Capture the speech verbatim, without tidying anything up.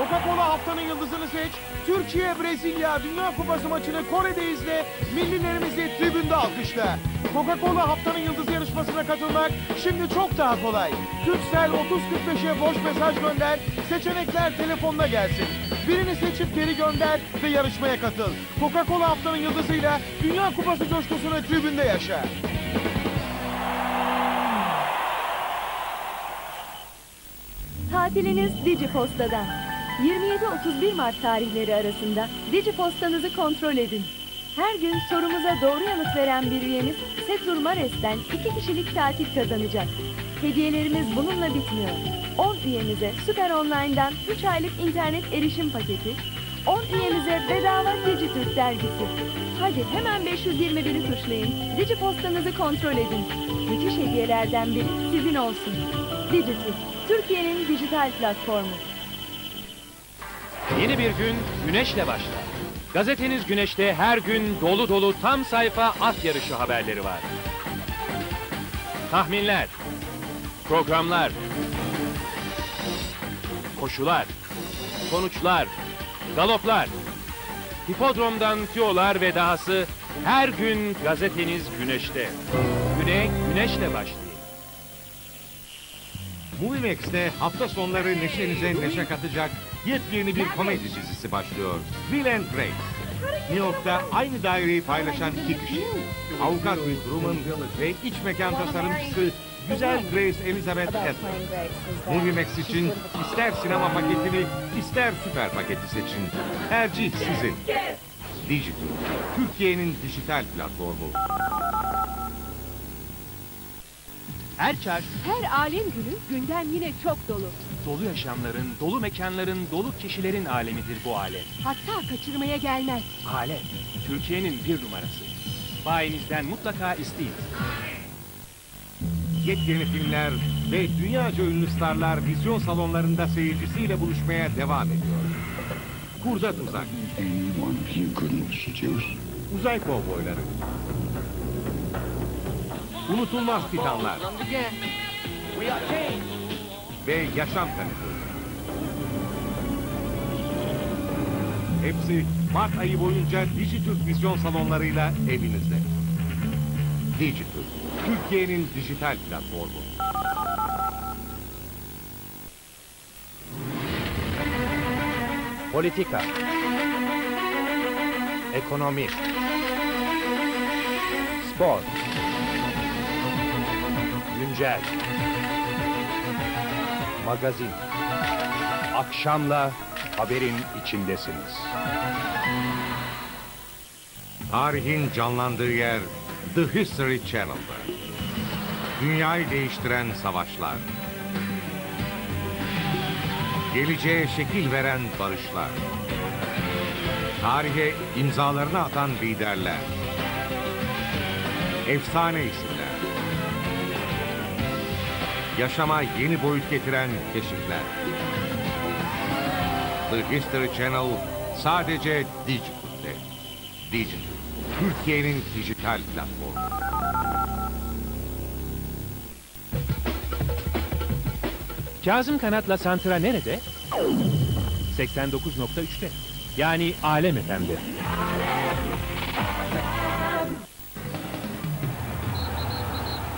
Coca-Cola haftanın yıldızını seç. Türkiye, Brezilya Dünya Kupası maçını Kore'de izle. Millilerimizi tribünde alkışla. Coca-Cola haftanın yıldızı yarışmasına katılmak şimdi çok daha kolay. Türksel otuz kırk beşe boş mesaj gönder. Seçenekler telefonuna gelsin. Birini seçip geri gönder ve yarışmaya katıl. Coca-Cola haftanın yıldızıyla Dünya Kupası coşkusunu tribünde yaşa. Tatiliniz Digiposta'da. yirmi yedi otuz bir Mart tarihleri arasında Digipostanızı kontrol edin. Her gün sorumuza doğru yanıt veren bir üyemiz Setur Mares'ten iki kişilik tatil kazanacak. Hediyelerimiz bununla bitmiyor. on üyemize Süper Online'dan üç aylık internet erişim paketi, on üyemize bedava Digitürk dergisi. Hadi hemen beş yüz yirmi biri tuşlayın. Digipostanızı kontrol edin. Müthiş hediyelerden biri sizin olsun. Digitürk, Türkiye'nin dijital platformu. Yeni bir gün güneşle başlar. Gazeteniz Güneş'te her gün dolu dolu tam sayfa at yarışı haberleri var. Tahminler, programlar, koşular, sonuçlar, galoplar, hipodromdan tüyolar ve dahası her gün gazeteniz Güneş'te. Güne güneşle başlayın. Moviemax'te hafta sonları neşenize neşe katacak yepyeni bir komedi dizisi başlıyor. Will and Grace. New York'ta aynı daireyi paylaşan iki kişi. Avukat Will Truman ve iç mekan tasarımcısı güzel Grace Elizabeth Edwards. Moviemax için ister sinema paketini, ister süper paketi seçin. Tercih sizin. Digitürk, Türkiye'nin dijital platformu. Her çarş, Her alem günü gündem yine çok dolu. dolu yaşamların, dolu mekanların, dolu kişilerin alemidir bu alem. Hatta kaçırmaya gelmez. Alem, Türkiye'nin bir numarası. Bayinizden mutlaka isteyin. Yepyeni filmler ve dünyaca ünlü starlar vizyon salonlarında seyircisiyle buluşmaya devam ediyor. Kurda Tuzak, Uzay Kovboyları, Unutulmaz Titanlar ve Yaşam Kanıtı. Hepsi Mart ayı boyunca Digitürk vizyon salonlarıyla evinizde. Digitürk, Türkiye'nin dijital platformu. Politika, ekonomi, spor, güncel, magazin. Akşamla haberin içindesiniz. Tarihin canlandığı yer The History Channel'da. Dünyayı değiştiren savaşlar. Geleceğe şekil veren barışlar. Tarihe imzalarını atan liderler. Efsane isimler. Yaşama yeni boyut getiren keşifler. The History Channel sadece Digitürk'te. Digitürk, Türkiye'nin dijital platformu. Kazım Kanat'la Santra nerede? seksen dokuz nokta üçte. Yani Alem F M'de.